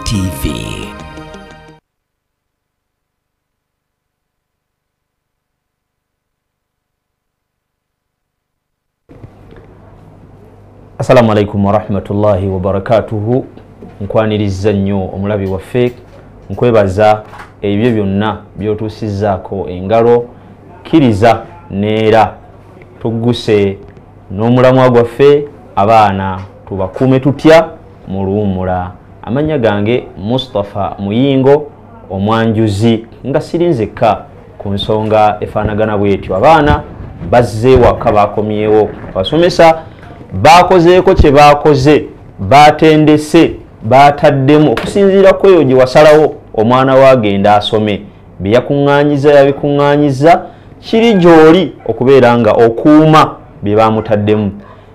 TV. Assalamu alaikum wa rahmatullahi wa barakatuhu. Nkwaniriza nnyo omulabi waffe, nkwebaza ebyo byonna byotuusizzaako engalo, kkiriza neera tugguse n'omulamwa gwaffe abaana tubakuume tutya mu luwummula. Amannya gange Mustafa Muyingo omwanjuzi, nga sirinzekka ku nsonga efaanagana bwetyo. Abaana bazze waka bakomyewo, abasomesa bakozeeko kye bakoze, batendese, bataddemu okusinziira ku eyo gye wasalawo omwana wagenda asome. Bye yakuŋŋaanyiza yabikuŋŋaanyiza, kiri gy'oli okubeera nga okuuma bye bamutaddemu.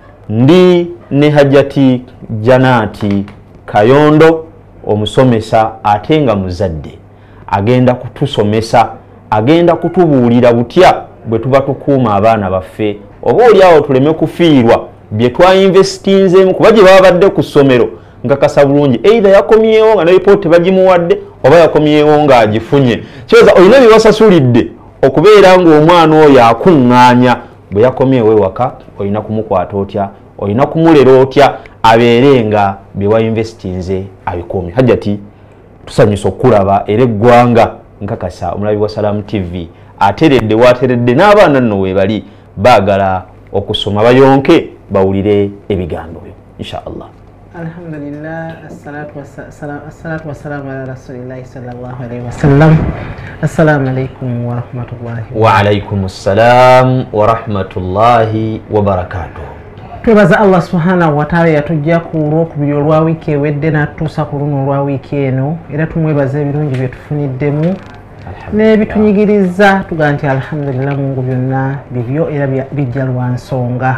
Ndi ne Hajjati Janaati Kayondo, omusomesa ate nga muzadde, agenda kutusomesa, agenda kutubuulira butya bwe tuba tukuuma abaana baffe, oba oliawo tuleme kufiirwa bye twainvestinzeemu, kuba gye baba badde ku ssomero nkakasa bulungi either yakomyewo nga ne lipooti bagimuwadde oba yakomyewo ng'agifunye. Kyoza olina bye basasulidde okubeera ng'omwana oyo akuŋŋaanya. Bwe yakomyewo ewaka olina kumukwata otya, olina kumulera otya abeere nga bye wainvestinze abikuumye. Hajjati, tusanyusa okulaba era eggwanga nkakasa omulabi wa Salaamu TV ateredde wateredde n'abaana nno weebali baagala okusoma bayonke bawulire ebigambo byo inshallah. Alhamdulillah, assalatu wassalamu ala rasulillahi sallallahu alaihi wasallam. Assalamu alaikum wa rahmatullahi wa alaikum assalam wa rahmatullahi wa barakatuh. Twebaza Allah subhanahu wa ta'ala yatujja ku Olwokubiri olwa wiiki ewedde n'atuusa ku luno olwa wiiki eno, era tumwebaza ebirungi bye tufuniddemu n'ebitunyigiriza tuga nti alhamdulillah, Mungu byonna bibyo era bijja lwa nsonga.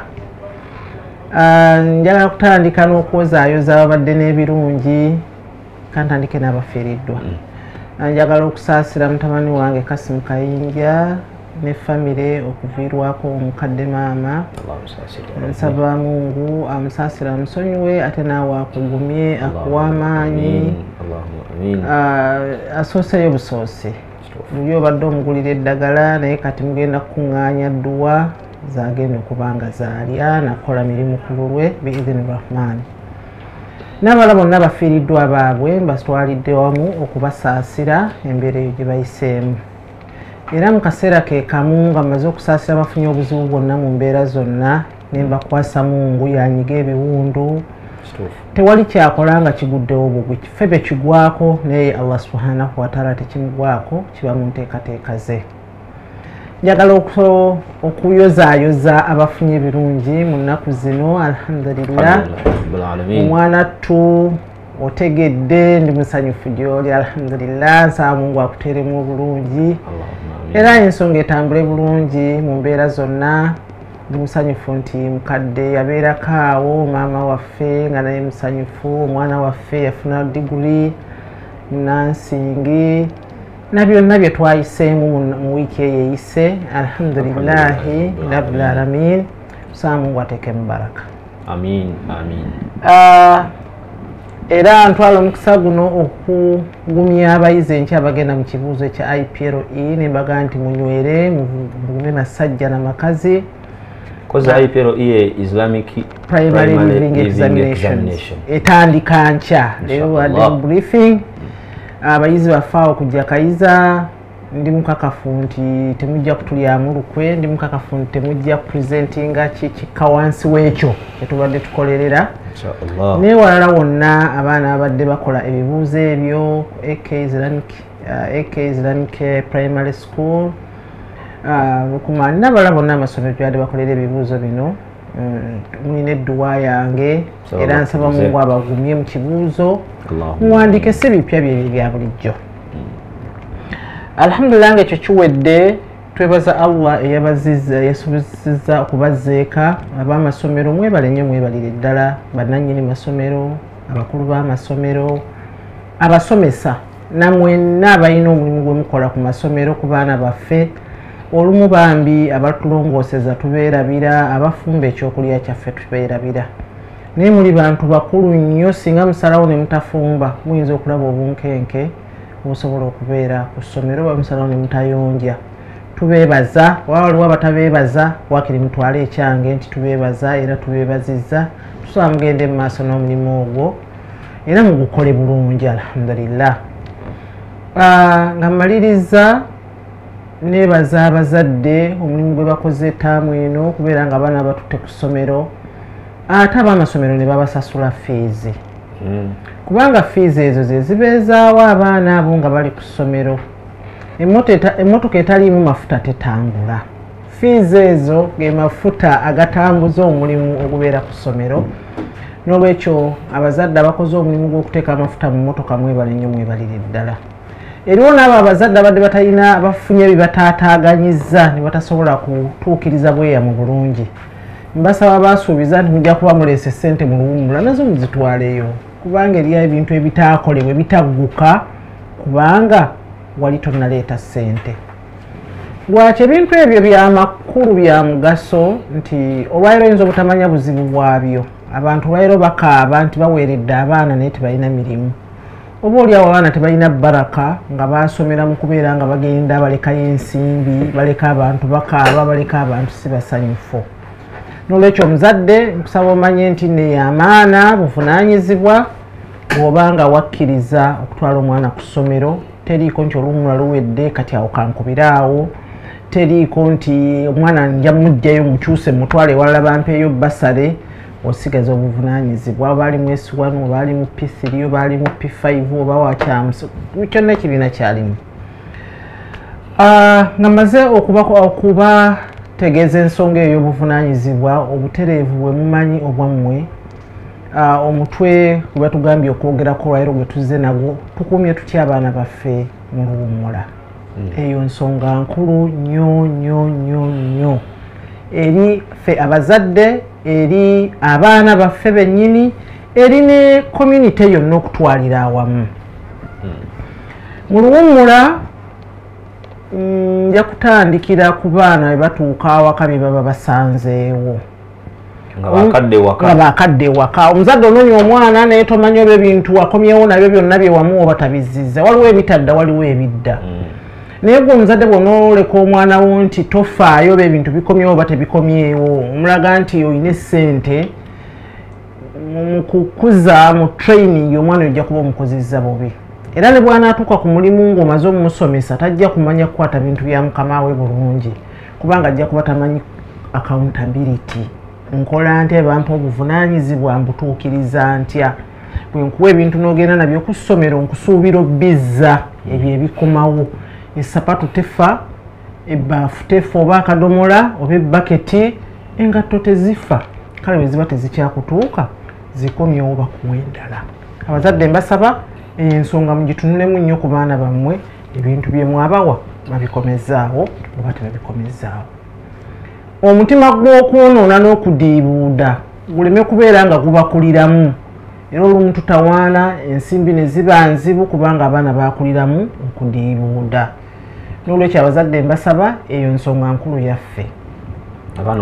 Njagala kutandika n'okwozaayoza ababadde n'ebirungi, kantandike n'abafiiriddwa. Njagala okusaasira mutabani wange Kasimu Kayinja ne famire okuviirwako omukadde maama. Nsaba Mungu amusaasira amusonyiwe, ate naawe akugumye akuwa amaanyi, asooseyo busoose. Luli obadde omugulira eddagala naye kati mugenda kukuŋŋaanya dduwa zagenda okuba nga zaalya nakola mirimu ku lulwe biidhini rahmaani. N'abala bonna bafiiriddwa baabwe mbasitwalidde wamu okubasaasira embeera eyo gye bayiseemu. Era mu kaseera ke kamu nga mmaze okusaasira abafunye obuzibu bwonna mu mbeera zonna ne mbakwasa Mungu yanyiga ebiwundu, tewali kyakola nga kiguddewo bugwi. Ffe be kigwako naye Allah subhanahu wa ta'ala tekimugwako, kiba mu nteekateeka ze. Njagala okuyozaayoza abafunye ebirungi mu nnaku zino. Alhamdulillah, omwana ttu otegedde, ndi musanyufu gy'oli. Alhamdulillah, nsaba Mungu akuteeremu obulungi era ensonga etambule bulungi mu mbeera zonna. Ndi musanyufu nti mukadde yabeerako awo, maama waffe nga naye musanyufu, omwana waffe yafuna diguli nansingi na byonna bye twayiseemu mu wiiki eyo eyise. Alhamdulillahi rabbil alamin, tusaba Mungu ateeke mu baraka. Amin, amin. Era ntwala omukisa guno okugumya abayizi enkya abagenda mu kibuuzo ekya IPLE ne mbaga nti munywere mugume masajja n'amakazi. Koza IPLE Islamic Primary Leaving Examination etandika nkya. Leero wadde briefing abayizi bafaawo kujja kayiza. Ndi mukakafu nti temujja kutulyamu lukwe, ndi mukakafu nti temujja kupresentinga kikka wansi w'ekyo etubadde tukolerera. Naye walala wonna abaana abadde bakola ebibuuzo ebyo AK Islamic Primary School, Lukumani n'abalala bonna amasomero gyabadde bakolera ebibuuzo bino, mulina edduwa yange era nsaba Mungu abagumye mu kibuuzo, muwandiike si bipya bya bulijjo. Alhamdulillah, ng'ekyo kiwedde twebaza Allah eyabazizza yasubizizza okubazzeeka ab'amasomero. Mwebale nnyo, mwebalire ddala bannannyini masomero, abakulu b'amasomero, abasomesa namwenna abalina omulimu gwe mukola ku masomero ku baana baffe. Olumu bambi abatulongooseza tubeerabira, abafumba ekyokulya kyaffe tubeerabira. naye muli bantu bakulu nnyo singa musalawo ne mutafumba muyinza okulaba obunkenke obusobola okubeera ku ssomero oba musalawo ne mutayonja. Tubeebaza waliwo abatabeebaza wakiri mutwale ekyange nti tubeebaza era tubeebazizza tusobola mugende mu maaso n'omulimu ogwo era mugukole bulungi alhamdulillah. Nga mmaliriza neebaza abazadde omulimu gwe bakoze ettaamu eno okubeera nga abaana batutte ku ssomero ate ab'amasomero ne babasasula fiizi kubanga fiizi ezo ze zibeezaawo abaana abo nga bali ku ssomero. Emmotoka etaliimu mafuta tetambula. Fiizi ezo ge mafuta agatambuza omulimu ogubeera ku ssomero. N'olwekyo abazadde abakoze omulimu gw'okuteeka amafuta mu mmotoka mwebale nnyo mwebalire ddala. Eriwo n'abo abazadde abadde batalina bafunye ebibataataaganyizza ne batasobola kutuukiriza bweyamu bulungi. Mbasaba basuubiza nti mujja kuba muleese ssente mu luwummula nazo muzitwaleyo kubanga eriyo ebintu ebitaakolebwa bitagguka kubanga wali tonnaleeta ssente. Lwaki ebintu ebyo byamakulu bya mugaso nti olwaliro oyinza obutamanya buzibu bwabyo. Abantu olwaliro bakaaba nti baweeredde abaana naye tebalina mirimu. Oba oliawo abaana tebalina baraka nga basomera mu kubeera nga bagenda balekayo ensimbi baleka abantu bakaaba baleka abantu si basanyufu. N'olwekyo omuzadde nkusaba omanye nti neeyamaana buvunaanyizibwa bw'obanga wakkiriza okutwala omwana ku ssomero. Teriiko nti oluwummula luwedde kati awo kankubiraawo. Teriiko nti omwana nja muggyayo mukyuse mutwale ewalala bampeeyo basale. Osigaza obuvunaanyizibwa oba ali mu S1 oba ali mu P3 oba ali mu P5 oba wakyamuso kyonna ekibiina kyalimu. Nga maze okubategeeza ensonga ey'obuvunaanyizibwa obutereevu bwe mumanyi obwammwe omutwe gwe batugambye okwogerako olwaliro gwe tuzze nagwo tukuumye tutya abaana baffe mu luwummula. Eyo nsonga nkulu nnyo nnyo nnyo nnyo eri ffe abazadde eri abaana baffe bennyini eri ne community yonna okutwalira awamu. Mu luwummula nja kutandikira ku baana bwe batuuka awaka bye baba basanzeewo nga bakadde waka. Omuzadde onoonya omwana naye tomanyi oba ebintu wakomyewo nabyo byonna bye wamu oba tabizizza. Waliwo ebitadda waliwo ebidda. Naye gwe omuzadde bw'onooleka omwana wo nti tofaayo oba ebintu bikomyewo oba tebikomyewo omulaga nti olina essente mu kukuza mu training omwana ojja kuba omukozezza bubi. Era ne bw'anaatuuka ku mulimu ng'omaze omumusomesa tajja kumanya kukwata bintu bya mukama we bulungi kubanga ajja kuba tamanyi accountability. Nkola ntya bampa obuvunaanyizibwa mbutuukiriza ntya bwe nkuwa ebintu n'ogenda nabyo ku ssomero nkusuubira obbizza ebyo ebikomawo. Essapatu tefa, ebbaafu tefa oba akadomola oba ebbaketi engatto tezifa. Kale bwe ziba tezikyakutuuka zikomyewo bakuwa endala. Abazadde mbasaba ensonga mugitunulemu nnyo ku baana bammwe ebintu bye mwabawa babikomezaawo oba tebabikomezaawo. Omutima gw'okwonoona n'okudiibuuda guleme kubeera nga gubakuliramu. Era olumu tutawaana ensimbi ne ziba nzibu kubanga abaana bakuliramu okudiibuuda. N'olwekyo abazadde mbasaba eyo nsonga nkulu yaffe. Abaana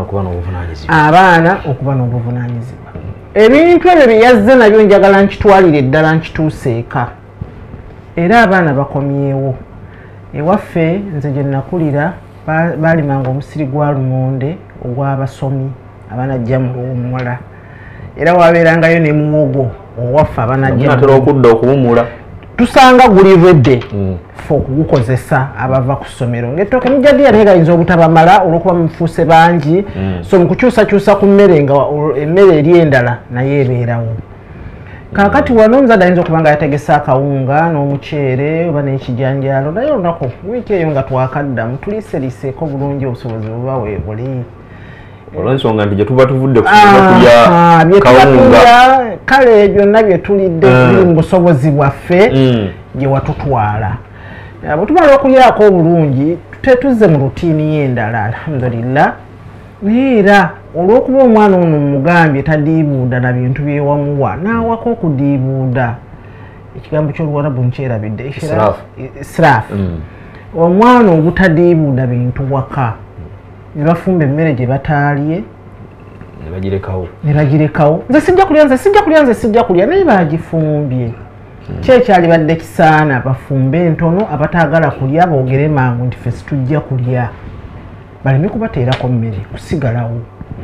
okuba n'obuvunaanyizibwa. Ebintu ebyo bye yazze nabyo njagala nkitwalire ddala nkituuse eka. Era abaana bakomyewo. Ewaffe nze gye nakulira baalimanga omusiri gwa lumonde ogw'abasomi abanajja mu luwummula. Era wabeerangayo ne muwogo owaffe abanajja okudda okuwummula. Tusanga guli redde ffe okugukozesa abava ku ssomero. Ng'ettooke mujjaddiya naye gayinza obutabamala olw'okuba mufuuse bangi. So mu kukyusakyusa ku mmere nga emmere eri endala naye ebeerawo. Kaakati wano omuzadde ayinza okuba nga yategesa akawunga n'omuceere oba n'ekijanjaalo naye olunaku wiiki eyo nga twakaddamu tuliiseriiseeko bulungi obusobozi buba weebuli. Olw'ensonga nti gye tuba tuvudde kulya kawunga kale byonna bye tulidde biri mu busobozi bwaffe gye watutwala. Bwe tumala okulyako obulungi tetuzze mu rutiini y'endala alhamdulillah. Naye era olw'okuba omwana ono mugambye tadiibuuda na bintu byewamuwa n'awaka okudiibuuda ekigambo ky'Oluwarabu nkyerabidde israafu. Omwana obutadiibuuda bintu waka ne bafumba emmere gye bataalye ne bagirekawo nze sijja kulya naye bagifumbye kyekyali badde kisaana bafumbe entono abataagala kulya boogere mangu nti ffe situjja kulya baleme kubateerako mmere kusigalawo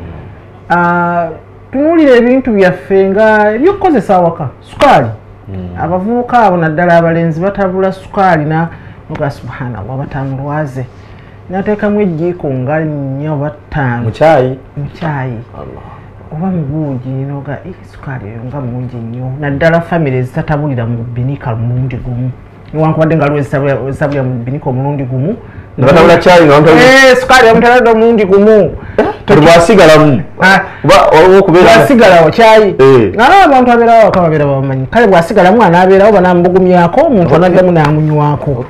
tunuulira ebintu byaffe nga ebyokukozesa awaka sukaali abavubuka abo naddala abalenzi batabula sukaali noga subhanallah batamulwaze nateekamu ejjiiko nga 4 oba 5 mu caayi oba mu buugi noga sukaali eyo nga mungi nnyo naddala famire ezitatabulira mu binika mulundi gumu newankubadde nga lwezisabulira mu binika omulundi gumu sukaali yamutalade omulundi gumu bwasigalamu bwasigalawo kyayi nalaba abantu abeerawo waka babeera babamanyi kale bwasigalamu anaabeerawo banamubugumyako omuntu anaddamu n'amunywako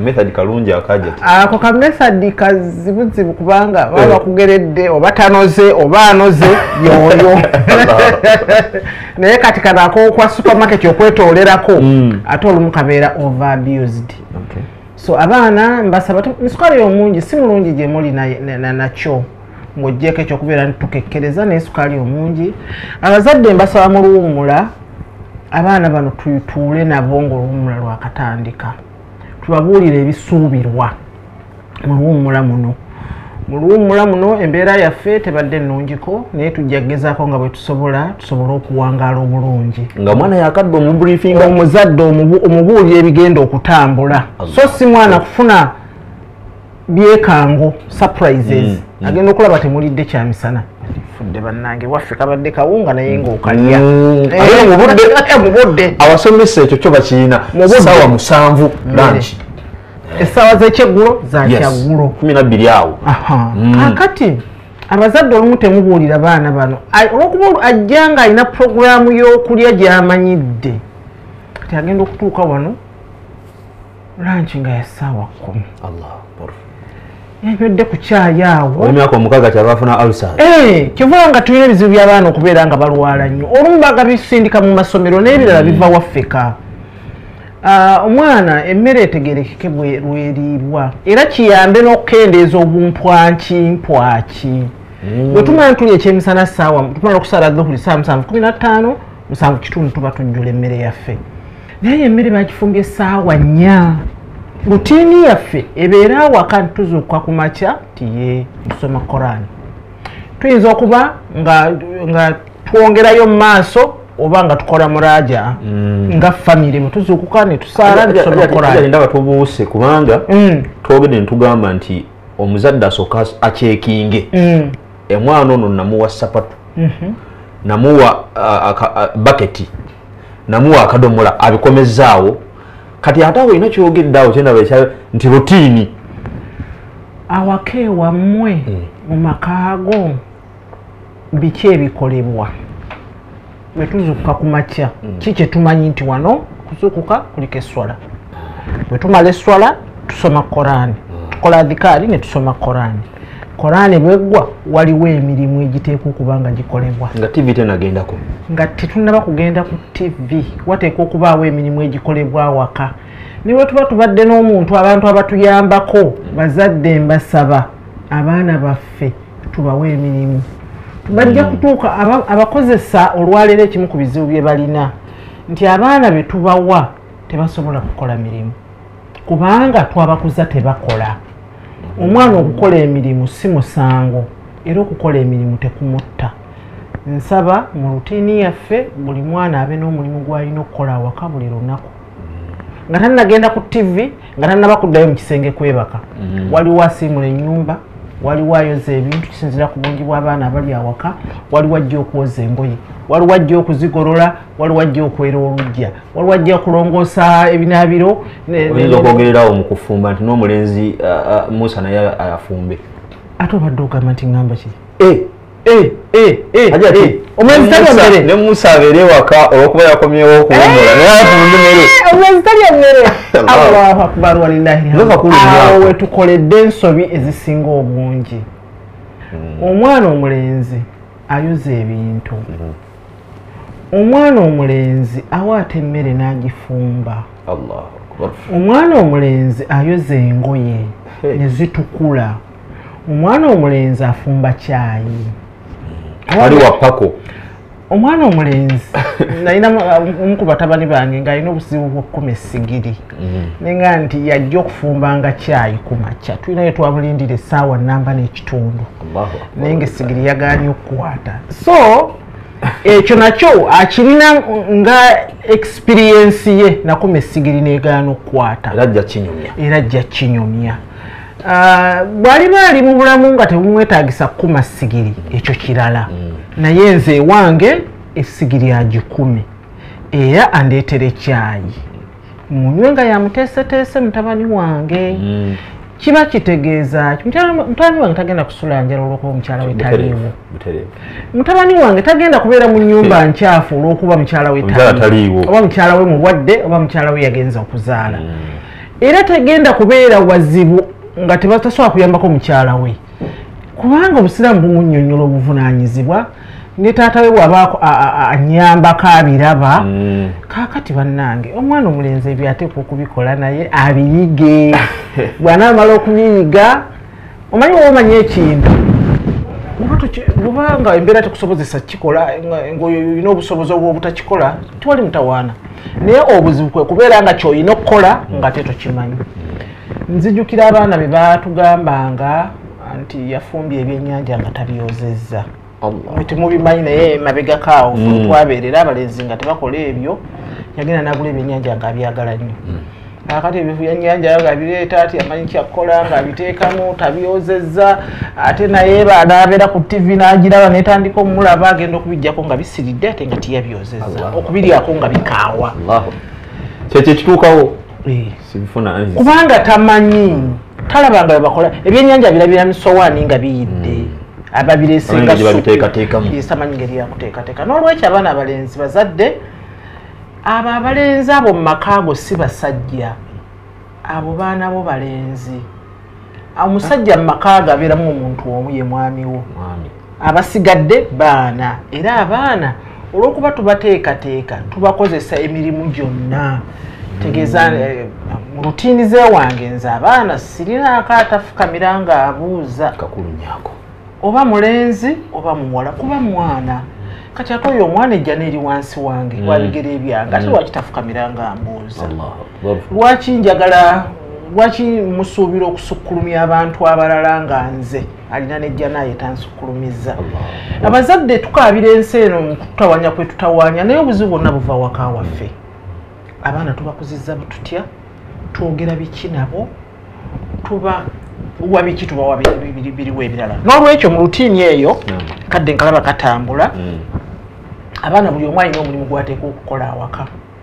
ako kamethadi kazibuzibu kubanga baba bakugeredde oba tanoze oba anoze yoyo naye kati kano akokwa supermarket okwetoolerako ate olumu kabeera overabused so abaana mbasaba sukaali omungi si mulungi gye muli nakyo ng'oggyeko ekyokubeera ntitukekkereza naye sukaali omungi abazadde mbasaba mu luwummula abaana bano tutuule nabo ng'oluwummula lwakatandika tubabuulire ebisuubirwa mu luwummula muno embeera yaffe tebadde nnungiko naye tujja kugezaako nga bwe tusobole okuwangaala obulungi nga mwana yakadde omubriefinga omuzadde omubuulira ebigenda okutambula so si mwana kufuna byekango surprises agenda okulaba temulidde kyamisana fudde bannange waffe kabadde kawunga naye ng'okalya mubudde abasomesa ekyo kyo bakirina ssaawa 7 lanchi essaawa z'ekyeggulo zakyaggulo 12 awo kakati abazadde olumu temubuulira baana bano olwokuba ajja nga alina puroguraamu y'okulya gy'amanyidde kati agenda okutuuka wano lanchi nga ya ssaawa 10 yabedde ku caayi awo emyaka 6 kyaba afuna ulcer kivuga nga tulina ebizibu by'abaana okubeera nga balwala nnyo olumu baga bisindika mu masomero n'ebirala biva waffeka omwana emmere etegerekeke lweriibwa era kiyambe n'okukendeeza obumpwankimpwaki bwe tumala tuli ekyemisana ssaawa tumala okusaala dhuhuli ssaawa 7:15 7:30 tuba tujjula emmere yaffe naye emmere bagifumbye essaawa 4 rutiini yaffe ebeera awaka tuzuukuka ku makya tiye tusoma Korani tuyinza okuba nga twongerayo mu maaso oba nga tukola muraja nga family bwe tuzuukuka ne tusaala tusoma Korani ndaba tubuuse kubanga twogedde ntugamba nti omuzadde asooka akyekinge emwana ono namuwa sapatu namuwa baketi namuwa akadomola abikomezzaawo kati ate awo olina kyogedde awo kyendaba nti rutiini awaka ewammwe mu makaago biki ebikolebwa bwe tuzuukuka ku makya ki kye tumanyi nti wano kuzuukuka kuliko esswala bwe tumala esswala tusoma Korani tukola adhikaari ne tusoma Korani bweggwa waliwo emirimu egiteekwa okuba nga gikolebwa nga TV tenagendako nga tetunnaba kugenda ku TV wateekwa okubaawo emirimu egikolebwa awaka ne bwe tuba tubadde n'omuntu abantu abatuyambako bazadde mbasaba abaana baffe tubawe emirimu bajja kutuuka abakozesa olwaleero ekimu ku bizibu bye balina nti abaana be tubawa tebasobola kukola mirimu kubanga twabakuza tebakola omwana okukola emirimu si musango era okukola emirimu tekumutta nsaba mu rutiini yaffe buli mwana abe n'omulimu gw'alina okukola awaka buli lunaku nga tannagenda ku TV nga tannaba kuddayo mu kisenge kwebaka waliwo asiimula ennyumba waliwo ayoza ebintu kisinzira ku bungi bw'abaana abali awaka waliwo ajja okwoza engoye waliwo ajja okuzigolola waliwo ajja okwera olujja waliwo ajja okulongoosa ebinaabiro oyinza okwogererawo mu kufumba nti n'omulenzi Musa naye afumbe ate obadde ogamba nti ngamba ki omulenzi talya mmere ne Musa abeere ewaka olwokuba yakomyewo okuwummula naye afumbe mmere omulenzi talya mmere Allahu akbar walillahi awo wetukoledde ensobi ezisinga obungi omwana omulenzi ayoza ebintu omwana omulenzi awaata emmere n'agifumba omwana omulenzi ayoza engoye ne zitukula omwana omulenzi afumba caayi waliwo pako omwana omulenzi nalina omu ku batabani bange ng'alina obuzibu bw'okkuma essigiri nenga nti yajja okufumbanga caayi ku makya tulinayo twamulindira essaawa nnamba n'ekitundu naye ng'essigiri yagaanye okukwata so ekyo nakyo akirina nga experience ye nakuma essigiri n'egaana okukwata era ajja kinyumya bw'aliba ali mu bulamu nga tebumwetaagisa kukuma ssigiri ekyo kirala naye nze ewange essigiri agikume era andeetera ekyayi munywe nga yamuteeseteese mutabani wange kiba kitegeeza mutabani wange tagenda kusula njala olw'okuba mukyala we taliiwo mutabani wange tagenda kubeera mu nnyumba nkyafu olw'okuba mukyala we taliiwo oba mukyala we mulwadde oba mukyala we yagenza okuzaala era tagenda kubeera wazibu nga tebatasobola kuyambako mukyala we kubanga obusiraamu bumunnyonnyola obuvunaanyizibwa ne taata we bw'aba anyambako abiraba kaakati bannange omwana omulenzi ebyo ateekwa okubikola naye abiyige bw'anaamala okubiyiga omanyi woba omanya ekintu bubanga embeera tekusobozesa kikola ng'olina obusobozi obwobutakikola tiwali mutawaana naye obuzibu kwe kubeera nga ky'olina okukola nga te tokimanyi nzijukira abaana be baatugambanga nti yafumbye ebyennyanja nga tabyozezza temubimanyi naye mabegako awo twabeerera abalenzi nga tebakola ebyo yagenda n'agula ebyennyanja nga abyagala nnyo akati ebyennyanja nga bireeta ati amanyi kyakkola nga abiteekamu tabyozezza ate naye n'abeera ku tv n'agiraba netandika omulaba agenda okubijjako nga bisiridde ate nga tiyabyozezza okubiryako nga bikaawa kyekyo ekituukawo kubanga tamanyi talabanga webakola ebyennyanja birabira misowaani nga biyidde ababireesenga samanyi ngeri yakuteekateeka n'olwekyo abaana abalenzi bazadde abo abalenzi abo mu makaago si basajja abo baana bo balenzi omusajja mu makaago abeeramu omuntu omu ye mwami wo abasigadde baana era abaana olw'okuba tubateekateeka tubakozesa emirimu gyonna tegeeza mu rutiini z'ewange nze abaana sirinaako atafukamira nga abuuza oba mulenzi oba muwala kuba mwana kati ate oyo omwana ejja n'eri wansi wange wabigere ebyange ate lwaki tafukamira nga mbuuza lwaki njagala lwaki musuubira okusukkulumya abantu abalala nga nze alina nejja naye tansukkulumizza abazadde tukaabira ensi eno mu kutawanya kwe tutawanya naye obuzibu bwonna buva waka waffe abaana tubakuzizza tutya twogera biki nabo tuba wabiki tubawa biriwo ebirala n'olwekyo mu rutiini eyo kadde nkalaba katambula abaana buli omu alina omulimu gwateeka okukola awaka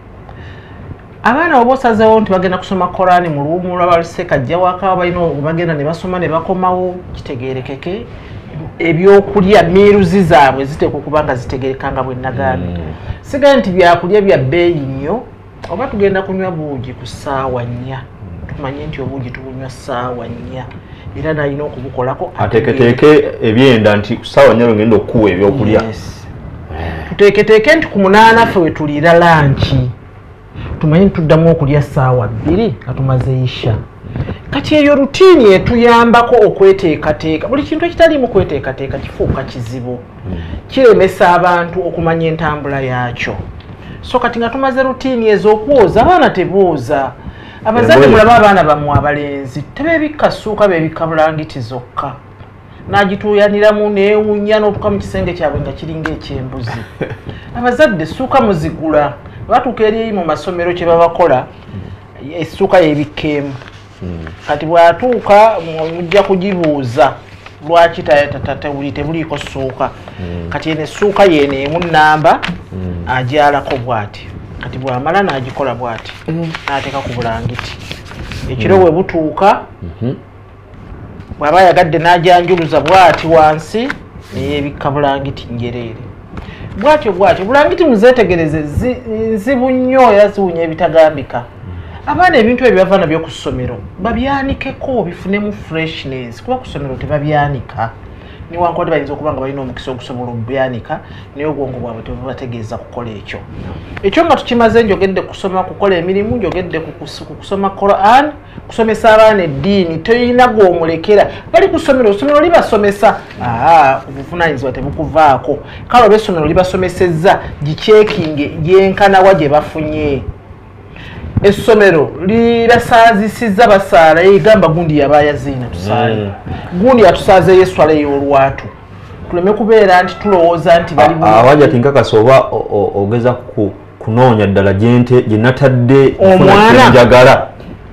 abaana oba osazeewo nti bagenda kusoma korani mu luwummula balusekajja waka balina bagenda ne basoma ne bakomawo kitegeerekeke ebyokulya miiruzi zaabwe ziteekwa okuba nga zitegeereka nga bwe nagambye sigaye nti byakulya bya bbeeyi nnyo oba tugenda kunywa buugi ku ssaawa 4 tumanye nti obuugi tubunywa ssaawa 4 era nalina okubukolako ateeketeeke ebyenda nti ssaawa 4 ngenda okukuwa ebyokulya tuteeketeeke nti ku 8 ffe we tuliira lanki tumanye tuddamu okulya ssaawa 2 nga tumaze isha kati eyo rutiini etuyambako okweteekateeka buli kintu ekitaliimu kweteekateeka kifuuka kizibu kiremesa abantu okumanya entambula yaakyo so kati nga tumaze rutiini ez'okwoza abaana tebooza abazadde mulaba abaana bammwe abalenzi tebebikka ssuuka bebikka bulangiti zokka n'agituuyaniramu neewunya n'otuuka mu kisenge kyabwe nga kiringa ekyembuzi abazadde ssuuka muzigula batuuka eri mu masomero kye babakola essuuka yebikkeemu kati bw'atuuka mujja kugibuuza lwaki tebuliiko ssuuka kati eno essuuka yeeno emu nnamba agyalako bw'ati kati bw'amala n'agikola bw'ati n'ateeka ku bulangiti ekiro bwe butuuka bw'aba yagadde n'agyanjuluza bw'ati wansi neyebikka bulangiti njereere bw'atyo bulangiti muzeetegereze nzibu nnyo era ziwunya ebitagambika abaana ebintu ebyo bava nabyo ku ssomero babyanikeko bifunemu freshness kuba ku ssomero tebabyanika niwankubadde bayinza okuba nga balina omukisa okusobola okubyanika naye obwongo bwabwe tebubategeeza kukola ekyo nga tukimaze njogedde kusoma kukola emirimu njogedde kusoma Quran kusomesa abaana eddiini toyina gw'omulekera bali ku ssomero libasomesa obuvunaanyizibwa tebukuvaako kale oba essomero libasomesezza gikyekinge yenkanawa gye bafunye essomero libasaazisizza basaala egamba gundi yabayaziina tusaale gundi yatusaazeeyo eswala ey'olwatu tuleme kubeera nti tulowooza nti bali awajja tinkakasa oba ogeza kunoonya ddala gye natadde njagala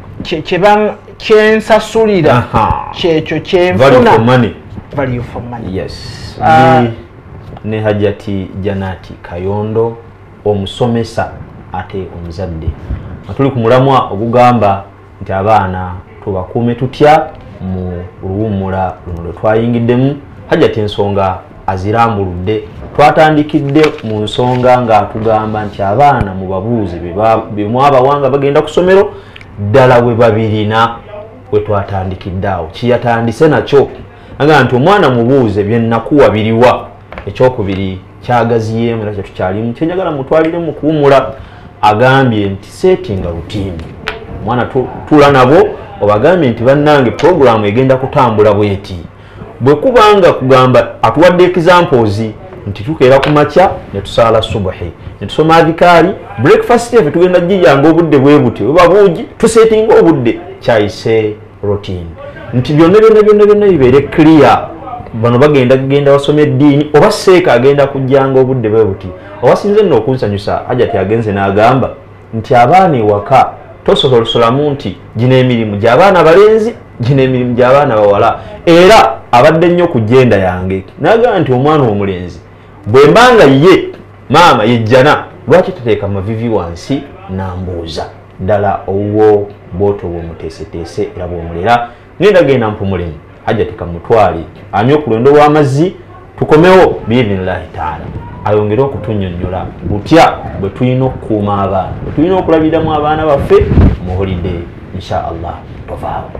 kyensasulira kyekyo kyenfuna value for money. Yes. Ne Hajjati Janati Kayondo omusomesa ate omuzadde tuli ku mulamwa ogugamba nti abaana tubakuume tutya mu luwummula luno lwe twayingiddemu. Hajjati ensonga azirambuludde twatandikidde mu nsonga ng'atugamba nti abaana mubabuuze bye mwabawanga bagenda ku ssomero ddala we babirina we twatandikidde awo kiyatandise nakyo aga nti omwana mubuuze bye nnakuwa biriwa ekyokubiri kyagaziyeemu era kyetukyalimu kyenjagala mutwalire mu kuwummula agambye nti settinga rutini omwana tula nabo obagambye nti bannange programu egenda kutambula bweti bwe kubanga kugamba atuwadde examples nti tukeera ku makya ne tusaala subuhi ne tusoma adhikaari breakfast efe tugenda gijanga obudde bwe buti oba buugi tusettinga obudde kyayise routine nti byonna bibeere clear bano bagenda basoma eddiini oba seeka agenda kujjanga obudde bwe buti owasinze nno okunsanyusa Hajjati agenze n'agamba nti abaana ewaka tosolosolamu nti gino emirimu gy'abaana balenzi gino emirimu gy'abaana bawala era abadde nnyo ku jenda yange n'agamba nti omwana omulenzi bwe mbanga ye maama yejjana lwaki tateeka mavivi wansi n'ambuuza ddala owuwo bw'oto bw'omuteeseteese era bw'omulera ngenda genda mpumulemu Hajjati kamutwali amye okulwendo lw'amazzi tukomewo biidhinillahi taala ayongere okutunnyonnyola butya bwe tulina okukuuma abaana bwe tulina okulabiramu abaana baffe mu holiday insha allah tovaawo.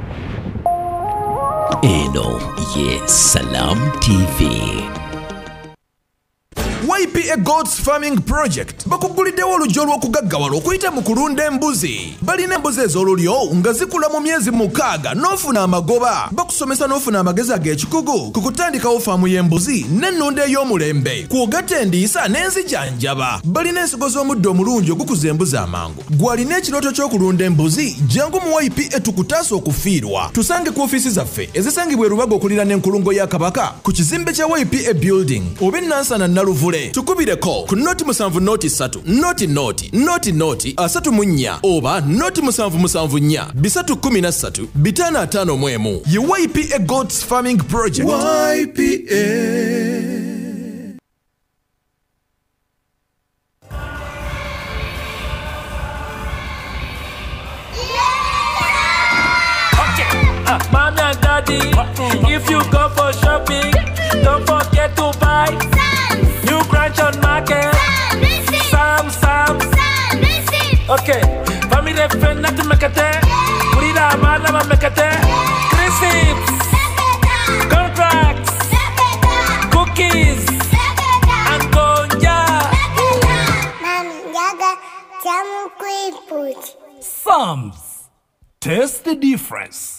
Eno ye Salam TV. YPA Goats Farming Project bakuguliddewo olujjo olw'okugaggawala okuyita mu kulunda embuzi. Balina embuzi ez'olulyo nga zikula mu myezi 6 n'ofuna amagoba. Bakusomesa n'ofuna amagezi ag'ekikugu ku kutandikawo faamu y'embuzi n'ennunda ey'omulembe kw'ogatta endiisa n'enzijanjaba. Balina ensigo z'omuddo omulungi ogukuza embuzi amangu. Gw'alina ekirooto ky'okulunda embuzi jangu mu YPA tukutaasa okufiirwa. Tusange ku ofiisi zaffe ezisangibwa e Rubaga okulira n'enkulungo ya Kabaka ku kizimbe kya YPA Building oba e Nansana Naluvule. Tukubireko ku noti 7 noti 34 oba noti 774 313 551 ye YPA Goats Farming Project. YPA. Mommy and daddy, if you go for shopping, don't forget to buy New Grandson Market. Sam. Okay, family friend not to make a day. Purida Malama make a day. Crisps, contracts, cookies, and gonja. Sam's. Taste the difference.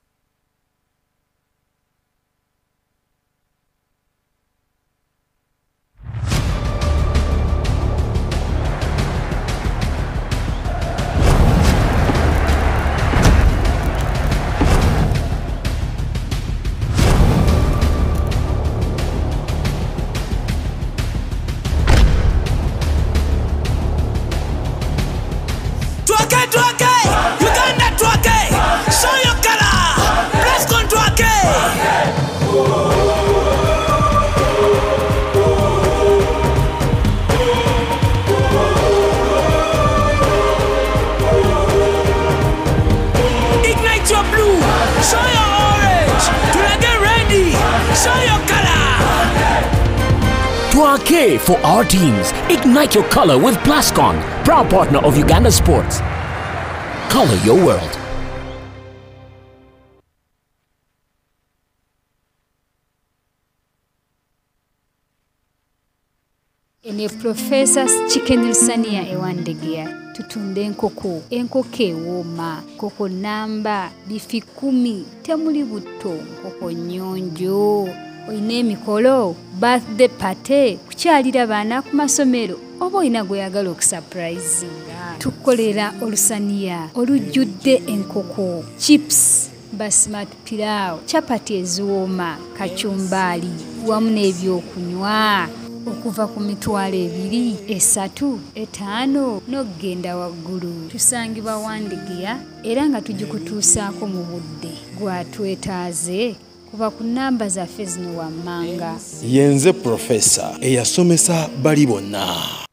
Twake, Uganda twake, show your color, let's go twake. Ignite your blue, show your orange, to get ready, show your color. Twake for our teams, ignite your color with Plascon, proud partner of Uganda Sports. Color your world. ne Professor Chicken Sania Ewandegea tutunde enkoko ewooma koko namba bifi 10 temuli butto nkoko nyonjo oyina emikolo birthday party kukyalira baana ku masomero oba oyina gweyagala okusurprisinga tukolera olusaniya olujjudde enkoko chips basmat pilau chapati eziwooma kachumbali wamu n'ebyokunywa okuva ku mitwalo 2, 3, 5 n'okugenda waggulu. Tusangibwa Wandegeya era nga tugikutuusaako mu budde gwatwetaaze kuba ku namba zaffe zino wammanga. Yenze Professor eyasomesa bali bonna.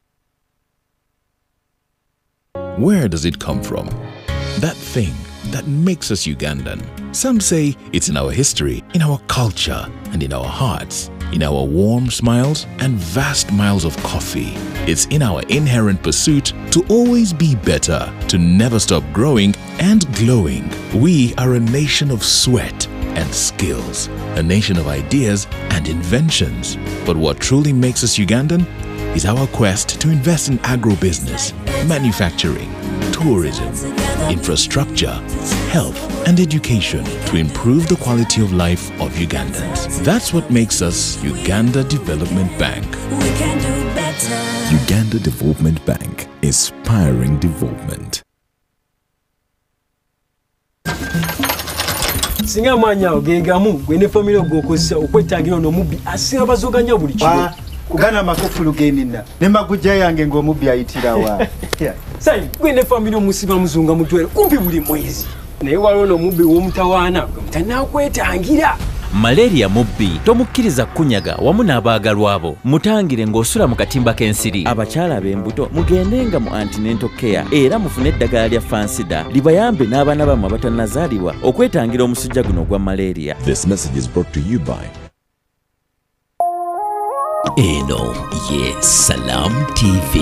Where does it come from? That thing that makes us Ugandan. Some say it's in our history, in our culture, and in our hearts, in our warm smiles and vast miles of coffee. It's in our inherent pursuit to always be better, to never stop growing and glowing. We are a nation of sweat and skills, a nation of ideas and inventions. But what truly makes us Ugandan is our quest to invest in agribusiness, manufacturing, tourism, infrastructure, health and education to improve the quality of life of Ugandans. That's what makes us Uganda Development Bank. We can do better. Uganda Development Bank, inspiring development. Singa manya ogengamu gwene family ogokozesa okwetangira ono mubbi asira bazoganya buli kimu. Kugana makofulu genina nemaguja yange ng'omubbi ayitirawa. Sai gwene family omusiba muzunga mutwere kumpi buli mwezi. Naye waliwo n'omubbi w'omutawaana tanakwetangira. Malaria mubbi tomukkiriza kunyaga wamu n'abaagalwa abo. Mutangire ng'osula mu katimba k'ensiri. Abakyala ab'embuto mugendenga mu antenatal care era mufune eddagala lya fansida libayambe n'abaana bammwe abatannazaalibwa okwetangira omusujja guno ogwa malaria. This message is brought to you by Eno ye Salam TV.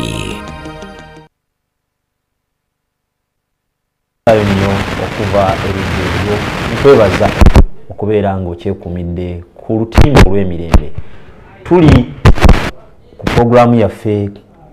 Nnyo okuva erigero nkwebaza okubeera ng'okyekumidde ku lutindo olw'emirembe. Tuli ku programu yaffe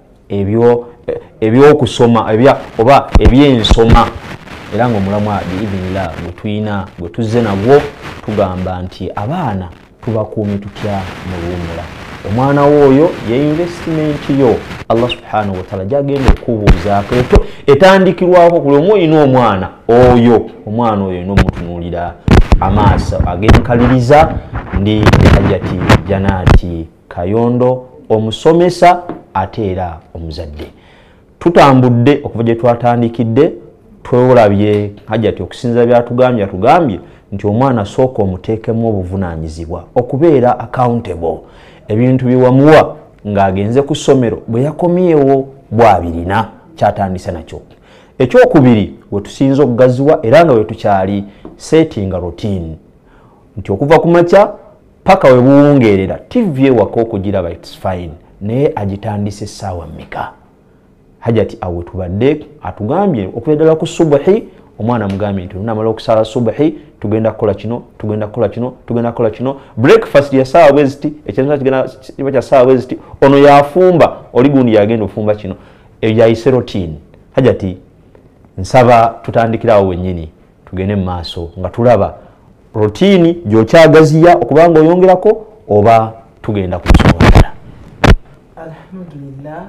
ebyokusoma oba ebyensoma era ng'omulamwa biibinira gwe tuzze nagwo tugamba nti abaana tubakuumi tutya mu luwummula. Omwana w'oyo ye investment yo Allah subhanahu wa ta'ala gyagenda okubuuzaako etandikirwako ku lumu oyina omwana oyo n'omutunuulira amaaso ag'enkaliriza ndi Hajjati Janaati Kayondo omusomesa ate era omuzadde. Tutambudde okuva gye twatandikidde twolabye Hajjati okusinza byatugambye nti omwana sooka omuteekemu obuvunaanyizibwa okubeera accountable. Ebintu biwamuwa ng'agenze ku ssomero bwe yakomyewo bw'abirina kyatandise nakyo. Ekyokubiri we tusinza okugaziwa era nga we tukyali setting a routine nti okuva ku makya paka we buwungeerera TV ewaka okugiraba it's fine naye agitandise essaawa mmeka. Hajjati awe tubadde atugambye okubeddala ku subuhi omwana mugambye nti tunamala okusala subuhi tugenda kukola kino breakfast ya saawa bweziti ekyenza kigenda kya saawa bweziti ono yafumba oli gundi yagenda ofumba kino yayise routine. Hajjati nsaba tutandikirawo wennyini tugende mu maaso nga tulaba routine gy'okyagaziya okubanga oyongerako oba tugenda kusobola. Alhamdulillah.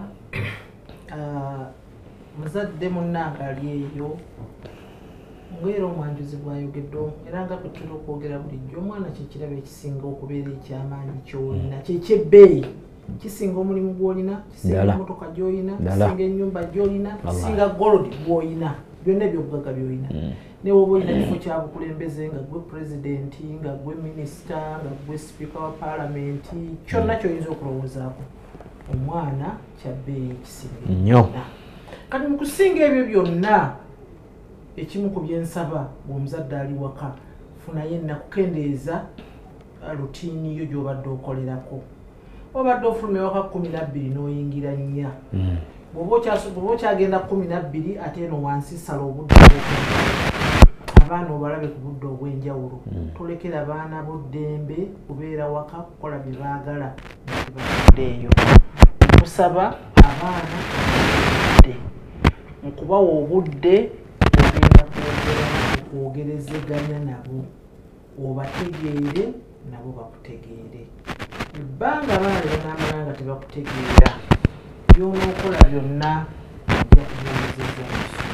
Muzadde munnange ali eyo ngwera omwanjuzi bw'ayogedde era nga kwe tuli okwogera bulijjo omwana kyekiraba ekisinga okubeera ekyamaanyi ky'olina kyekyebbeeyi kisinga omulimu gw'olina kisinga emmotoka gy'olina kisinga ennyumba gy'olina kisinga gold gw'olina byonna ebyobugagga by'olina newe oba olina kifo kya bukulembeze nga gwe pulezidenti nga gwe minisita nga gwe sipiika wa paalamenti kyonna ky'oyinza okulowoozaako omwana kyabbeeyi kisinga nnyo. Kati mu kusinga ebyo byonna ekimu ku byensaba bw'omuzadde ali waka funayo ennakukendeeza rutiini yo gy'obadde okolerako. Obadde ofulumya waka 12 n'oyingira 4 bw'oba okyagenda 12 ate eno wansi sala obudde abaana obalabe ku budde obw'enjawulo. Tolekera abaana boddembe kubeera waka kukola bye baagala eyo. tusaba abaana obudde mukubawa obudde ogenda kwogerezeganya nabo obategeere nabo bakutegeere ebbanga abaana banamala nga tebakutegeera byonookola byonna ojja kubyongezeza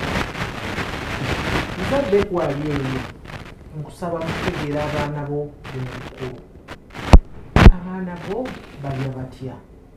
muzadde kwali eyo nkusaba mutegeera abaana bo bemukulu abaana bo balya batya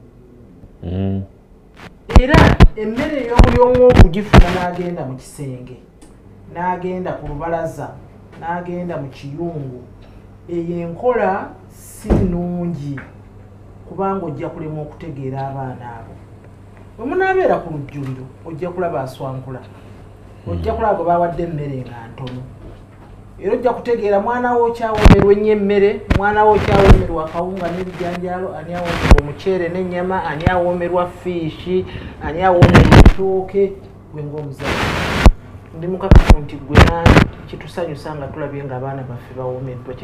era emmere ey'omuli omu okugifuna n'agenda mu kisenge n'agenda ku lubalaza n'agenda mu kiyungu eyo enkola si nnungi kubanga ojja kulema okutegeera abaana abo omunaabeera ku lujjuliro ojja kulaba aswankula ojja kulaba bwe bawadde emmere nga ntono era ojja kutegeera mwana wo okyawomerwa ennyo emmere mwana wo okyawomerwa akawunga n'ebijanjaalo ani awomerwa omuceere n'ennyama ani awomerwa fiishi ani awomerwa ettooke gwe ng'omuzadde ndi mukakafu nti gwe nani kitusanyusa nga tulabye nga abaana baffe bawomeddwa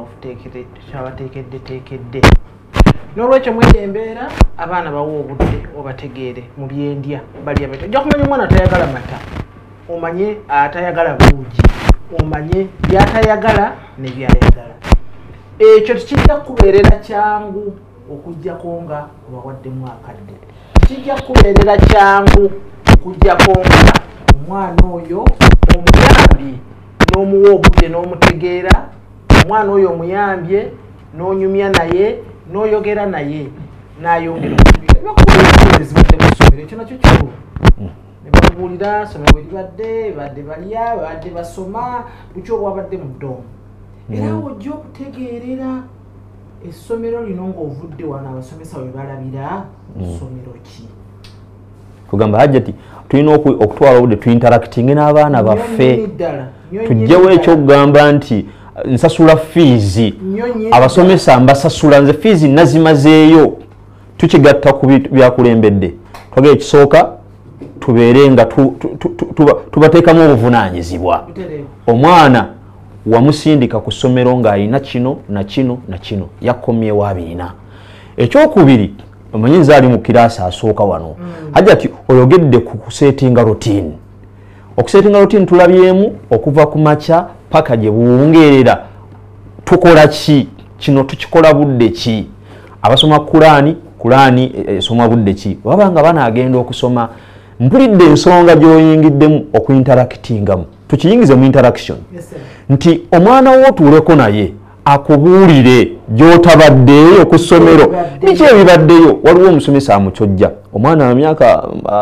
kyetuwabateekedde n'olwekyo mweri embeera abaana bawa obudde obategeere mu byendya balya mata ojja kumanya omwana atayagala mata omanye atayagala buugi omanye byatayagala ne byayagala ekyo tekijja kubeerera kyangu okugjako nga obawaddemu akadde kijja kubeerera kyangu okugjako nga omwana oyo omuyambye n'omuwa obudde n'omutegeera omwana oyo omuyambye n'onyumya naye n'oyogera naye n'ayongera okubirizibadde mu ssomero ekyo nakyo kikulu ne babuulira ssomero bwe badde balya badde basoma buki obwabadde mu ddoomu era ojja okutegeerera essomero lino ng'ovudde wano abasomesa bwe balabira ssomero ki kugamba hajjati tulina okutwala obudde tuinteractinge n'abaana baffe tujjewo ekyokugamba nti nsasula fiizi abasomesa mbasasula nze fiizi nazimazeeyo tukigatta ku byakulembedde twagala ekisooka tubeere nga tubateekamu obuvunaanyizibwa omwana wamusindika ku ssomero ng'alina kino na kino na kino yakomyewo abirina ekyokubiri omanyi nze ali mu kiraasi asooka wano hajjati oyogedde ku kuseetinga routine okuseetinga routine tulabyemu okuva ku makya paka gye buwungeerera tukola ki kino tukikola budde ki abasoma kulaani esoma budde ki baba nga banaagenda okusoma mpulidde ensonga gy'oyingiddemu okuinteractingamu tukiyingize mu interaction nti omwana wo otuuleko naye akubuulire gy'otabaddeeyo ku ssomero biki ebibaddeyo waliwo omusomesa amukyojja omwana wa myaka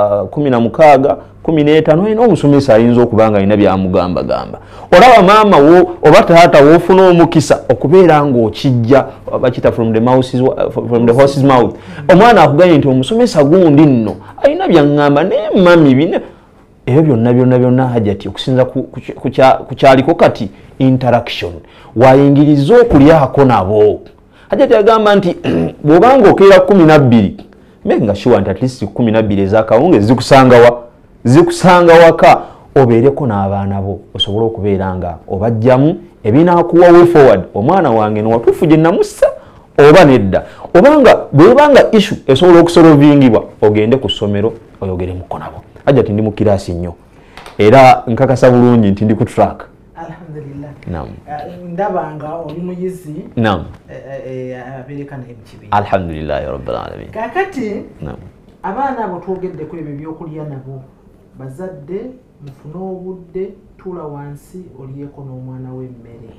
16 15 ayina omusomesa ayinza okuba nga alina byamugambagamba olaba maama wo oba taata woofuna omukisa okubeera ng'okijja bakita from the horse's mouth omwana akuganye nti omusomesa gundi nno alina byaŋŋamba naye mami bine ebyo byonna hajjati okusinza ku kyaliko kati interaction wayingiriza okulyako nabo hajjati agamba nti bw'obanga okeera 12 menga sure nti at least 12 ez'akawunga zikusanga waka obeereko n'abaana bo osobole okubeera nga obajjamu ebinaakuwa way forward omwana wange nowatuufu gye namussa oba nedda obanga bwebanga issue esobola okusolvingibwa ogende ku ssomero oyogeremuko nabo hajjati ndi mu kiraasi nnyo era nkakasa bulungi nti ndi ku track alhamdulillah naam ndabanga oli muyizi naam abeereka naye mu kibiina alhamdulillahi rabbil alamin kakati naam abaana abo twogeddeko ebyo ebyokulya nabo bazadde mufune obudde tuula wansi olyeko n'omwana w'emmere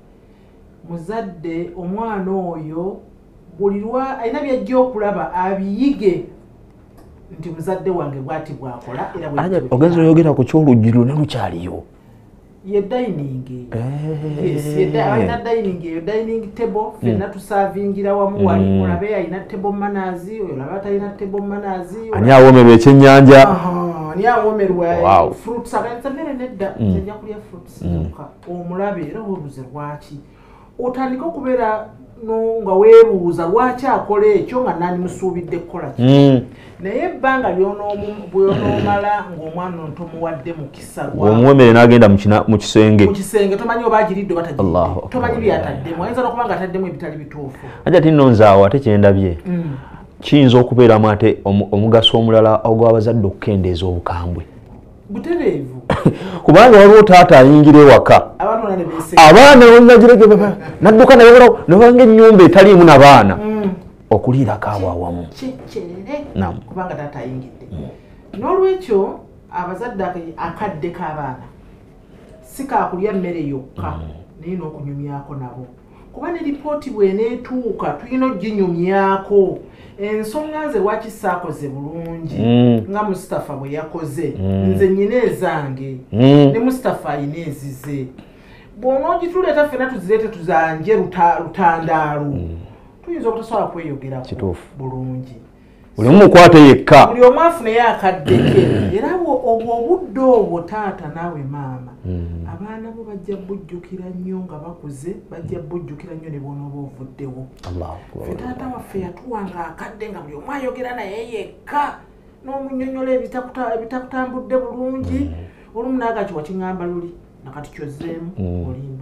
muzadde omwana oyo buli lwa alina byajja okulaba abiyige nti muzadde wange bwati bwakola era ogenza oyogera ku kyolugiro ne lukyaliyo ye dining alina dining eyo dining table fenna tusavingira wamu wali olabe alina table manners oyo olaba atalina table manners ani awomerwa ekyennyanja ani awomerwa fruits aganza mmere nedda zijja kulya fruits omulabe era weebuze lwaki otandika okubeera nga weebuuza lwaki akola ekyo nga nani musuubidde kukola ki naye ebbanga bw'onoomala ng'omwana ntomuwadde mukisa omuwemere n'agenda mu kisenge tomanyi oba agiridde oba tagiridde tomanyi byataddemu ayinza n'okuba nga ataddemu ebitali bituufu ajja tinno nzaawo ate kyendabye kiyinza okubeeramu ate omugaso omulala ogw'abazadde okukendeeza obukambwe butereevu kubanga waliwo taata ayingira ewaka abaana olnagirege nadduka nebanga ennyumba etaliimu nabaana okuliirako abo awamu kubanga taata ayingidde n'olwekyo abazadde akadde k'abaana si kakulya mmere yokka naye n'okunyumyako nabo kuba ne lipooti bw'eneetuuka tulina oginyumyako ensonga nze lwaki saakoze bulungi nga Mustafa bwe yakoze nze nnyina ezange ne Mustafa ayina ezize bw'onoogituleeta ffena tuzireete tuzanje lutandaalu tuyinza obutasobola kweyogera bulungi buli mukwate yekka buli omu afuneyo akaddeke era obudde obwo taata naawe maama abaana bo bajja bujjukira nnyo nga bakuze bajja bujjukira nnyo ne bw'onooba ovuddewo ffe taata waffe yatuwanga akadde nga buli omu ayogera naye yekka n'omunyonyola ebitakutambudde bulungi olumu naagaki wakiŋŋamba luli nakati kyozzeemu olimba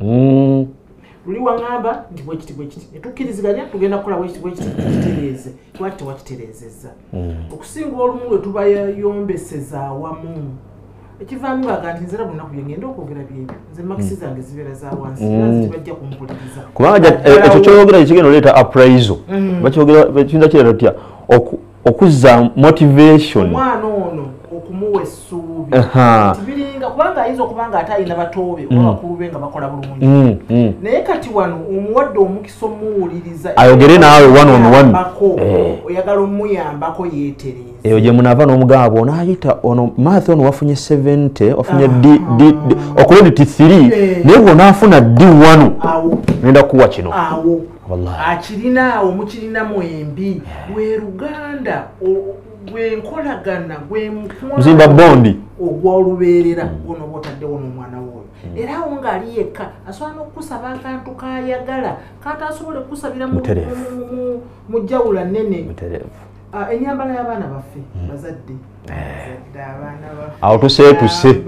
luli waŋŋamba nti bwekiti netukkiriziganya tugenda kukola bwekiti tukitereeze lwaki tewakitereezezza okusinga olumu lwe tuba yombeseza awamu ekivaamu ngaaga nti nzera bunaku byengenda okwogera byebyo nze makisi zange zibeera za wansi era tibajja kumpuliriza kubanga ekyo kyoyogera kigenda oleeta appraisal kiyinza kireeta tutya okuzza motivation omwana ono okumuwa essuubi tibiringa kubanga ayinza okubanga ate ayina batoobe oba bakulu be nga bakola bulungi naye kati wano omuwadde omukisa omuwuliriza ayogere naawe one on one oyagala omuyambako yeetereeza eyo gye munaava n'omugabo onaayita ono math ono wafunye 70 wafunye okuloditi 3 naye bw'onaafuna D1 nenda kuwa kino awo akirina awo mukirinamu embi gwe Luganda gwenkolagana muzimba bondi ogw'olubeerera gw'onooba otaddewo n'omwana woyo era awo ng'ali yekka asobola n'okusaba akantu k'ayagala kati asobole kusabira mu jjawula nnene ennyambala y'abaana baffe bazadde awo tuseetuse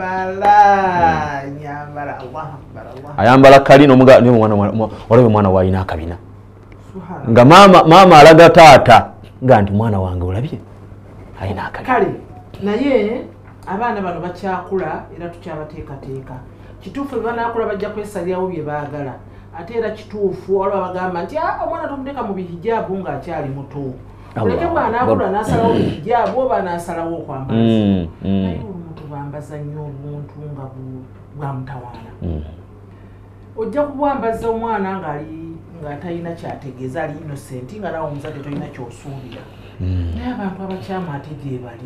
ayambala kali walabe mwana waalina akabina nga maama alaga taata nga nti mwana wange olabye alina akabina kale naye abaana bano bakyakula era tukyabateekateeka kituufu bwe banaakula bajja kwesalirawo bye baagala ate era kituufu waliwo bagamba nti omwana tumuteeka mu bihijaabu ng'akyali muto oleke bw'anaakula n'asalawo bihijaabu oba n'asalawo okwambaza naye olumuntu bambaza nnyo obuntu nga bwa mutawaana ojja kubwambaza omwana ng'atalina kyategeeza ali innocent nga nawe omuzadde tolina kyosuubira naye abantu abakyamu ate gye bali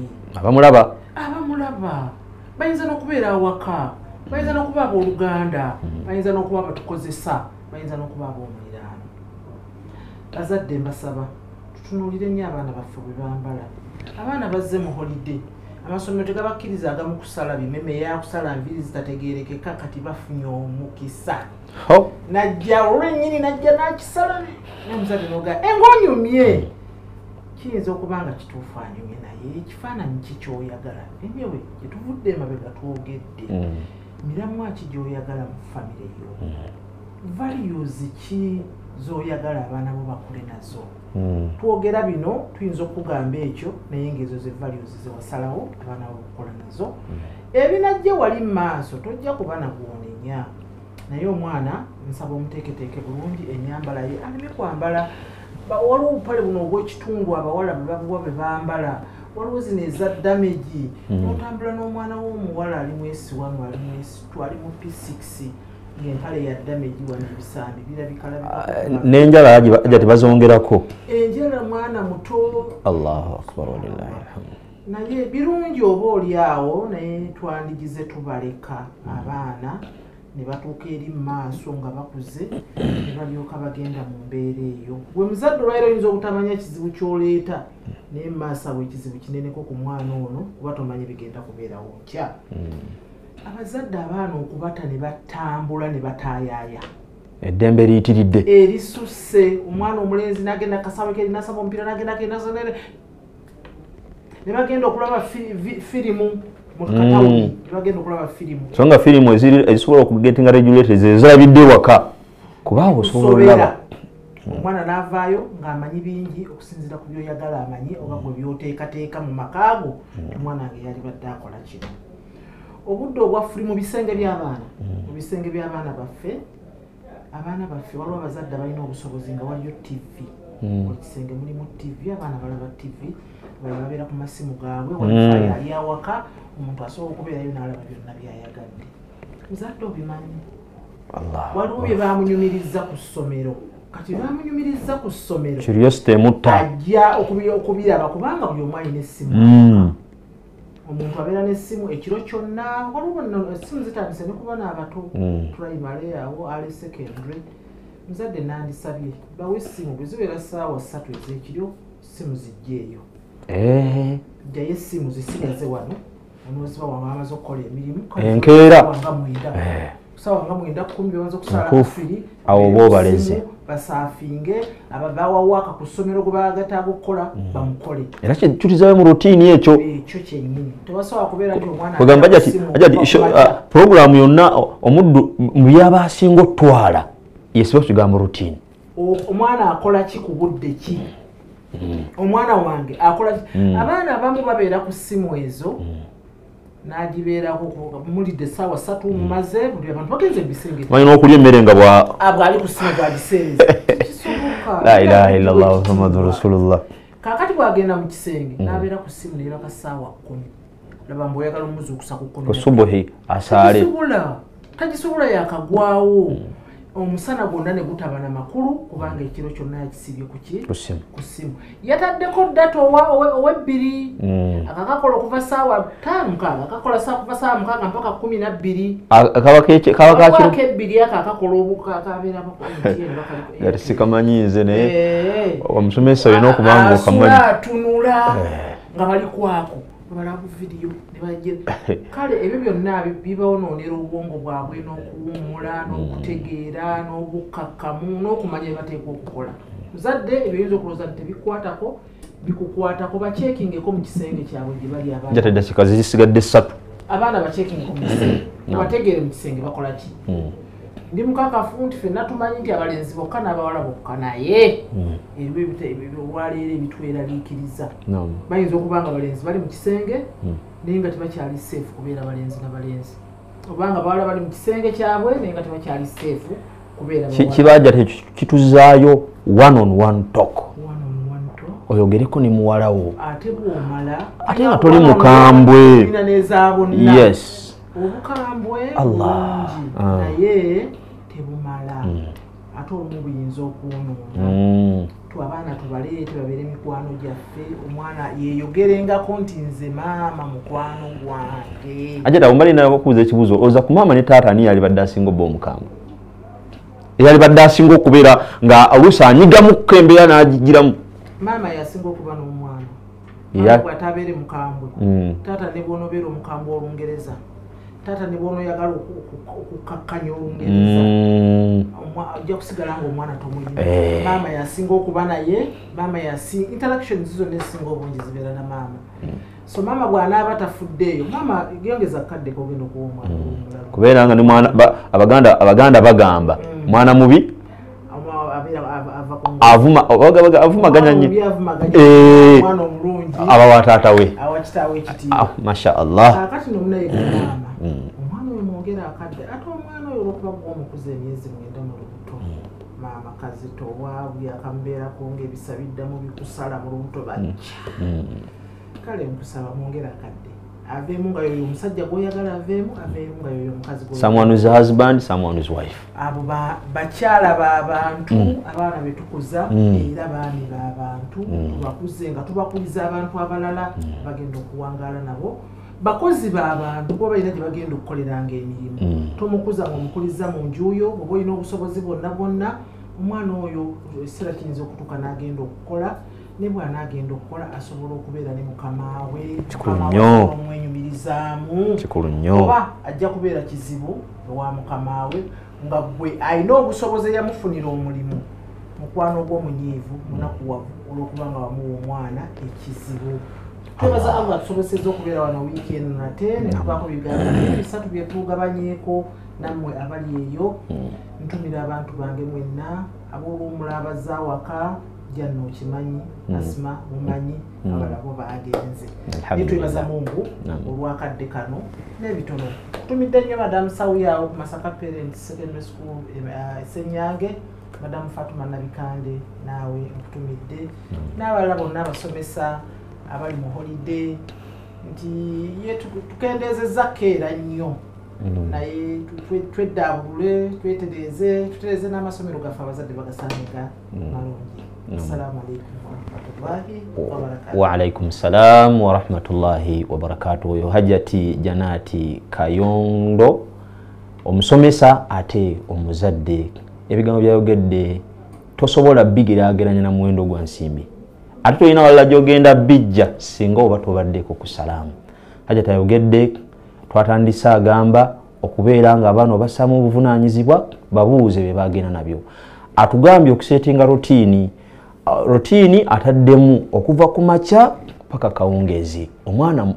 abamulaba bayinza n'okubeera awaka bayinza n'okuba abooluganda bayinza n'okuba abatukozesa bayinza n'okuba ab'omuliraano bazadde mbasaba tutunuulire nnyo abaana baffe bwe bambala abaana bazze mu holide amasomero tegabakkiriza agamu kusala bimeme yakusala nviri zitategeerekeka kati bafunye omukisa najja olwennyini najja n'akisala nomuzadde nogaa eng'onyumye kiyinza okuba nga kituufu anyumye naye ekifaananyi ki kyoyagala enyewe gyetuvudde emabega twogedde miramwa ki gy'oyagala mu famire yo values ki z'oyagala abaana bo bakule nazo twogera bino tuyinza okugamba ekyo naye ng'ezo ze values zewasalawo abaana bo okukola nazo ebinajje wali mu maaso tojja kuba nagwonenya naye omwana nsaba omuteeketeeke bulungi ennyambala ye aleme kwambala waliwo obupale buno obw'ekitundu abawala bwe babuwa bwe bambala waliwo zino eza damagi n'otambula n'omwana w'omuwala ali mwesi wano ali mwesi twali mu P6 ng'empale ya damagi wano ebisambi birabika n'enjala ajja tebazongerako enjala mwana muto Allahu akbar walillahi alhamdu naye birungi oba oli awo naye twandigize tubaleka abaana ne batuuka eri mu maaso nga bakuze ne balyoka bagenda mu mbeera eyo gwe muzadde olwaira oyinza obutamanya kizibu kyoleeta naye mu maaso awo ekizibu kineneko ku mwana ono kuba tomanye bigenda kubeerawo nkya abazadde abaana okubata ne batambula ne bataayaaya eddembe liyitiridde erisusse omwana omulenzi n'agenda kasawe keri nasaba omupiira n'agenda kenasonere ne bagenda okulaba firimu mukatawuni bagenda okulaba firimu so nga firimu ezisobola okugetinga regulated ezirabidde waka kuba osobola omwana n'avaayo ng'amanyi bingi okusinziira ku byoyagala amanyi oba gwe byoteekateeka mu makaago omwana wange yali badde akola kino obudde obwafuli mu bisenge by'abaana mu bisenge by'abaana baffe abaana baffe waliwo abazadde balina obusobozi nga waliyo tv buli kisenge mulimu tv abaana balaba tv babeera ku masimu gaabwe walifayo ali awaka omuntu asobola okubeerayo n'alaba byonna byayagadde muzadde obimanyi waliwo bye bamunyumiriza ku ssomero kati bamunyumiriza ku ssomero curiosity emutta ajja okubiraba kubanga buli omu alina essimu omuntu abeera n'essimu ekiro kyonna waliwo essimu zitandise ne ku baana abato primary awo ali secondary muzadde nandisabye bawe essimu bwe zibeera ssaawa 3 ez'ekiro essimu zijjeeyo jjayo essimu zisigaze wano onooziba wanga amaze okukola emirimu enkeera kusaawa nga mwenda 10 bebanza okusala afiri awo oba obaleze basaafinge abawawaaka ku ssomero gwe bagataaga okukola bamukole era kyetutizayo mu rutiini ekyo kyennyini tebasobola kubeera nti omwana kugamba ajati puroguramu yonna omuddu mu byaba asinga otwala yesiba kukiga mu rutiini omwana akola ki ku budde ki omwana wange akola abaana abamu babeera ku ssimu ezo nagibeerako mulidde essaawa 3 mumaze buli abantu bagenze ebisenge balina okulya emmere nga bwali ku ssimu bwagiseereza la ilaha illallah muhammadu rasulullah kakati bwagenda mu kisenge n'abeera ku ssimu neera ka ssaawa 10 laba mbu oyagala omuzuukusa ku 10 kusubuhi asaale tagisobola yakagwawo omusana gwonna ne gutaba na makulu kubanga ekiro kyonna yakisibye ku ssimu yataddeko data ow'ebbiri akakakola okuva ssaawa 5 akakola kuva ssaawa 6 mpaka 12 kabako ebbiri ako akakola kabeera sikamanyi nze naye omusomesa olina okubanga okamanyi atunula nga bali kwako balaba video nebaje kale ebyo byonna bibawonoonera obwongo bwabwe n'okuwummula n'okutegeera n'obukakamu n'okumanya ebateekwa okukola muzadde ebiyinza okulooza nti tebikwatako bikukwatako baceekingeko mu kisenge kyabwe gye bali abaana jatedda kikazi zisigadde 3 abaana baceekingeko mu kisenge nebategeere mu kisenge bakola ki ndi mukakafu nti ffenna tumanyi nti abalenzi bokka n'abawala bokka naye olwaleero ebitweraliikiriza bayinza okuba nga abalenzi bali mu kisenge naye nga tebakyali seefu kubeera abalenzi n'abalenzi obanga bawala bali mu kisenge kyabwe naye nga tebakyali seefu kubeera kibaja kituzaayo one on one talk oyogereko ne muwalawo ate bw'omala ate nga toli mukambwe yes obukambwe bungi naye tebumala ate olumu buyinza okwonoona abaana tubaleete babeere mikwano gyaffe omwana yeeyogerengako nti nze maama mukwano gwange ajata ombali naye okubuuza ekibuuzo oza ku maama ne taata ani yali badde asinga obba omukambwe eyali badde asinga okubeera nga oluusi anyigamukko embeera n'agigiramu maama yasinga okuba n'omwana bw'ate abeere mukambwe taata ne bw'onoobeera omukambwe olungereza taata ne bw'onooyagala okukakkanya olungereza ojja kusigala ng'omwana tomulina maama yasinga okuba naye maama interaction zizo nesinga obungi zibeera na maama so maama bw'anaaba tafuddeeyo maama yongeza kaddeko ogenda okuwa omwana kubeera nga ne mwana abaganda bagamba mwana mubi avumaganya nnyo omwana omulungi abawa taata we awakitaawe ekitiibwa masha allah kakati nomunaye maama omwana oyo mwongera akadde ate omwana oyo olwokuba gwomukuza emyezi 9 mu lubuto maama kazitowa buli akamubeerako ng'ebisa biddamu bikusala mu lubuto bajja kale nkusaba mwongera akadde aveemu nga yoyo omusajja gw'oyagala aveemu nga yoyo omukazi someone who's a husband, someone who's wife abo bakyala b'abantu abaana betukuza era baami b'abantu tubakuze nga tubakuliza abantu abalala bagenda okuwangaala nabo bakozi b'abantu kuba balina gye bagenda okukoleranga emirimu tomukuza ng'omukuliza mu njuyo oba olina obusobozi bwonna bwonna omwana oyo ekiseera kiyinza okutuuka n'agenda okukola ne bw'anaagenda okukola asobola okubeera ne mukama we omwenyumirizaamu oba ajja kubeera kizibu ewa mukama we nga gwe alina obusobozi eyamufunira omulimu mukwano gw'omunyiivu munakuwavu olw'okubanga wamuwa omwana ekizibu twebaza allah tusobosezza okubeera wano wiiki eno nate netubaako bigambo bisatu byetugabanyeeko nammwe abali eyo ntumira abantu bange mwenna ab'oluwummula abazza waka janno kimanyi asima mumanyi abalabo bagenze nitwebaza Mungu olwakadde kano n'ebitono kutumidde nnyo Madamu Sawuyawo ku Masaka Parents Secondary School Senyange Madamu Fatuma Nabikande naawe nkutumidde n'abalala bonna abasomesa abali mu holiday nti ye tukendezezza keera nnyo naye tweddabule tutereze n'amasomero gaffe abazadde bagasanga malungi. Assalamu alaikum warahmatullahi wabarakatuh. Wa alaikum salam warahmatullahi wabarakatuh. Yo Hajjati Janati Kayondo omusomesa ate omuzadde ebigambo byayogedde tosobola bigiraageranya na muwendo gwa nsimbi ate toyina walala gyogenda bijja singa oba tobaddeko ku salaamu. Hajjati ayogedde twatandisa agamba okubeera nga abaana obasaamu obuvunaanyizibwa babuuze be bagenda nabyo. Atugambye okusetinga rotini ataddemu okuva ku makya paka kawungeezi. Omwana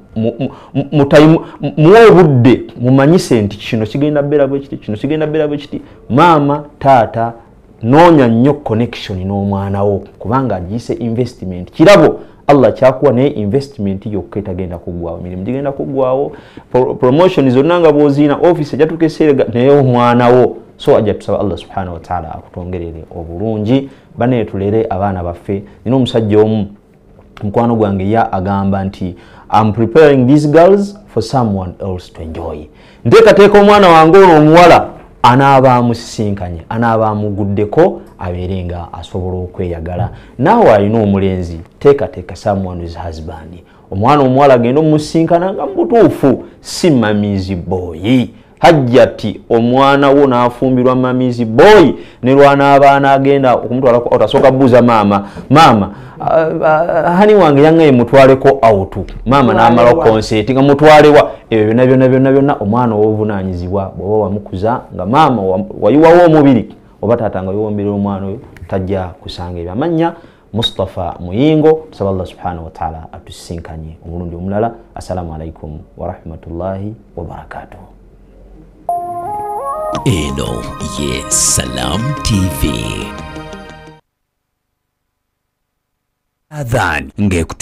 muwe obudde mumanyise nti kino kigenda beera bwe kiti kino kigenda beera bwe kiti. Maama taata noonya nnyo connection n'omwana wo kubanga agiyise investment. Kirabo Allah kyakuwa naye investment yokka etagenda kuggwawo, emirimu gigenda kuggwawo, promotion zonna nga bw'oziina office ejja tukeseera naye omwana wo. So ajja tusaba Allah subhanahu wa ta'ala akutongerere obulungi bane tulere abaana baffe. Nina omusajja omu mukwano gwange ya agamba nti I'm preparing these girls for someone else to enjoy. Nteekateeka omwana wange ono omuwala anaaba amusisinkanye, anaaba amuguddeko abeerenga asobola okweyagala. Naawe alina omulenzi teekateeka someone who's husband. Omwana omuwala agenda omusinkana nga mubutuufu si mamizi boy. Hajjati omwana wo naafumbirwa mamizi boy ne lwanaaba agenda okumutwala otasooka buuza maama hani wange yangaye mutwaleko autu maama n'amala concert nga mutwalewa ebyo byonna omwana obuvunaanyizibwa bw'oba wamukuza nga maama wayiwawo omubiri oba taata nga yowombera omwana oyo tajja kusanga ebyo. Amannya Mustafa Muyingo. Tusaba Allah subhanahu wa ta'ala atusinkanye omulundi omulala. Assalamu alaikum wa rahmatullahi wa barakatuh. Eno ye Salam TV. Adhan